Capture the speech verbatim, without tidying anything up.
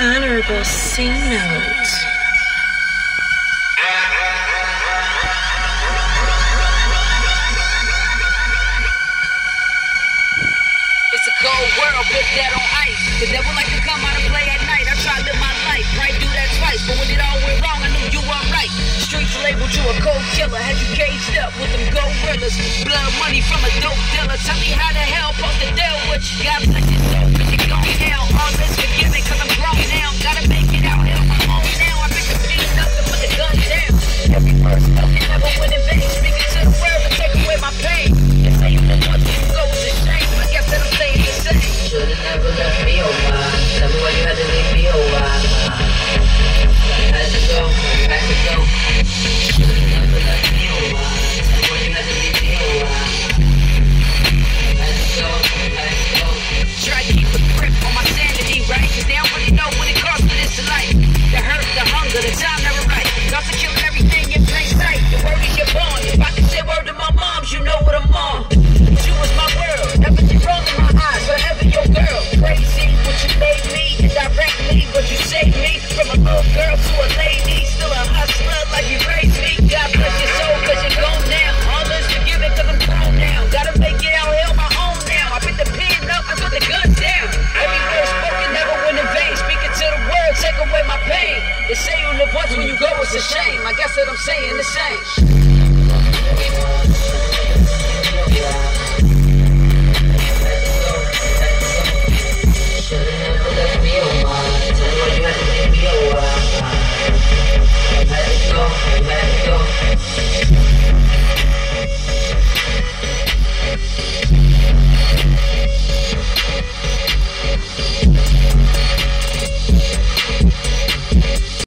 Honorable C note. It's a cold world, put that on ice. The devil like to come out and play at night. I try to live my life, right? Do that twice. But when it all went wrong, I knew you weren't right. Streets labeled you a cold killer. Had you caged up with them gorillas. Blood money from a dope dealer. Tell me how the hell supposed to deal with you. God bless your soul, cause you're going down. All this forgiven, cause I'm grown now. Gotta make it out here on my own now. I pick the peace up and put the gun down. Every verse spoken, never win in vain. Speaking to the world to take away my pain. They say you know what you go is a shame. I guess that I'm saying the same. Should've never left me, oh why? Tell me why you had to leave me, oh why? I had to go, I had to go. Should've never left me, oh why? Tell me why you had to leave me, oh why? I had to go, I had to go. Try to keep a grip on my sanity, right? Cause they don't really know what it costs for this life. The hurt, the hunger, the time never right. Got to kill everything in plain sight. The word is your bond. If I can say word to my moms, you know what I'm on. You was my world, everything wrong in my eyes, forever your girl. Crazy what you made me, indirectly but you saved me. From a little girl to a lady, still a hustler like you raised me. God bless your soul cause you're gone now. All this forgiven cause I'm grown now. Gotta make it out here on my own now. I pick the pen up and put the guns down. Every word spoken never went in vain. Speaking to the world, take away my pain. They say you live once when you go, it's a shame. I guess that I'm saying the same.